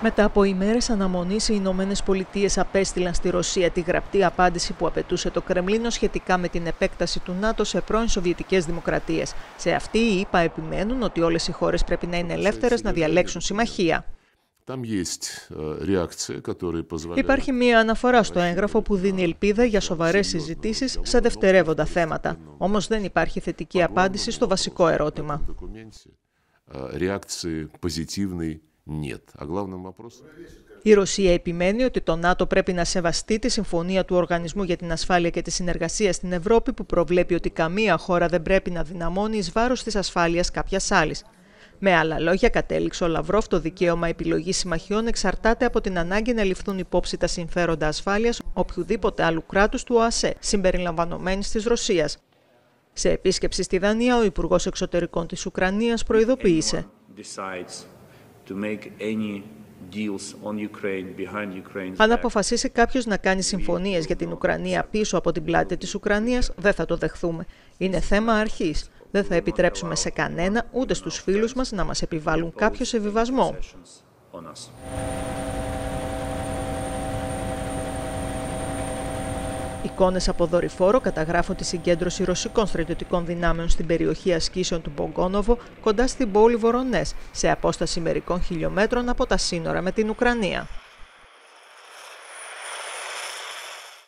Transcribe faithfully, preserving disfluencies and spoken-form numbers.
Μετά από ημέρες αναμονής, οι Ηνωμένες Πολιτείες απέστειλαν στη Ρωσία τη γραπτή απάντηση που απαιτούσε το Κρεμλίνο σχετικά με την επέκταση του ΝΑΤΟ σε πρώην Σοβιετικές δημοκρατίες. Σε αυτή, οι ΗΠΑ επιμένουν ότι όλες οι χώρες πρέπει να είναι ελεύθερες να διαλέξουν συμμαχία. Υπάρχει μία αναφορά στο έγγραφο που δίνει ελπίδα για σοβαρές συζητήσεις σε δευτερεύοντα θέματα. Όμως δεν υπάρχει θετική απάντηση στο βασικό ερώτημα. Η Ρωσία επιμένει ότι το ΝΑΤΟ πρέπει να σεβαστεί τη Συμφωνία του Οργανισμού για την Ασφάλεια και τη Συνεργασία στην Ευρώπη, που προβλέπει ότι καμία χώρα δεν πρέπει να δυναμώνει εις βάρος της ασφάλειας κάποιας άλλης. Με άλλα λόγια, κατέληξε ο Λαυρόφ, το δικαίωμα επιλογής συμμαχιών εξαρτάται από την ανάγκη να ληφθούν υπόψη τα συμφέροντα ασφάλειας οποιουδήποτε άλλου κράτους του ΟΑΣΕ, συμπεριλαμβανομένης της Ρωσίας. Σε επίσκεψη στη Δανία, ο Υπουργός Εξωτερικών της Ουκρανίας προειδοποίησε. Αν αποφασίσει κάποιος να κάνει συμφωνίες για την Ουκρανία πίσω από την πλάτη της Ουκρανίας, δεν θα το δεχθούμε. Είναι θέμα αρχής. Δεν θα επιτρέψουμε σε κανένα, ούτε στους φίλους μας, να μας επιβάλλουν κάποιο σεβιβασμό. Εικόνες από δορυφόρο καταγράφουν τη συγκέντρωση ρωσικών στρατιωτικών δυνάμεων στην περιοχή ασκήσεων του Μπογκόνοβο, κοντά στην πόλη Βορονές, σε απόσταση μερικών χιλιόμετρων από τα σύνορα με την Ουκρανία.